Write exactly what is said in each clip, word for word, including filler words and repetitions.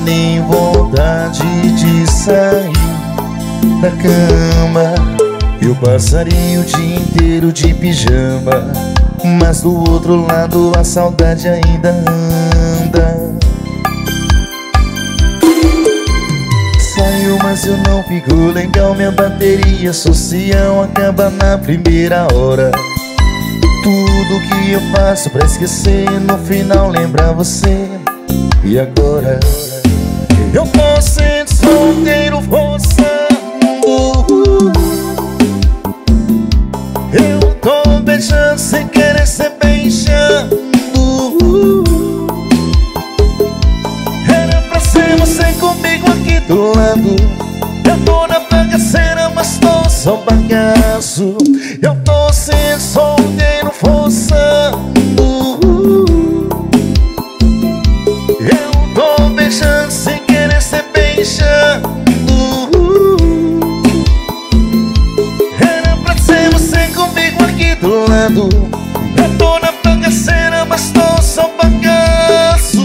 nem vontade de sair da cama. Eu passaria o dia inteiro de pijama, mas do outro lado a saudade ainda anda. Saiu, mas eu não fico legal, minha bateria social acaba na primeira hora. Tudo que eu faço pra esquecer, no final lembra você. E agora? Eu tô sendo solteiro, forçando. Eu tô beijando sem querer ser beijando. Era pra ser você comigo aqui do lado. Eu tô na bagaceira, mas tô só bagaço. Eu tô sendo solteiro, forçando. Eu tô beijando sem querer ser beijando. Era pra ser você comigo aqui do lado. Eu tô na bagaceira, mas tô só bagaço.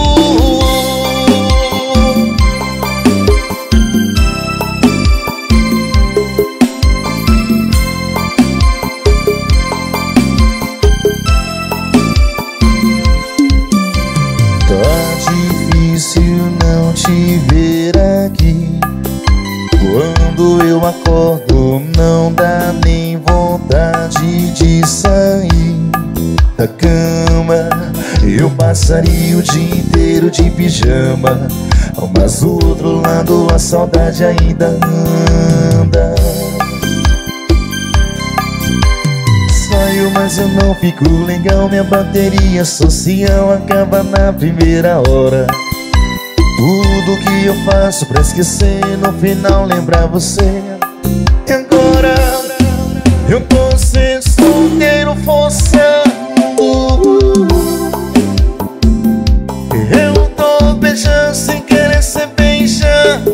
Tá difícil não te ver aqui. Quando eu acordo não dá nem vontade de sair da cama. Eu passaria o dia inteiro de pijama, mas do outro lado a saudade ainda anda. Saiu, mas eu não fico legal, minha bateria social acaba na primeira hora. Tudo que eu faço pra esquecer, no final lembra você. E agora? Eu tô sendo solteiro, forçando. Eu tô beijando sem querer ser beijando.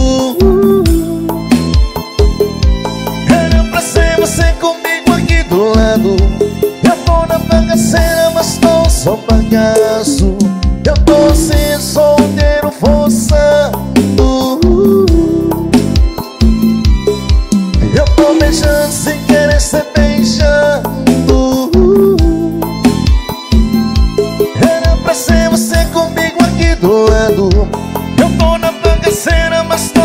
Era pra ser você comigo aqui do lado. Eu tô na bagaceira, mas tô só bagaço. Eu tô sendo solteiro, forçando. Eu tô beijando sem querer ser beijando. Era pra ser você comigo aqui do lado. Eu tô na bagaceira, mas tô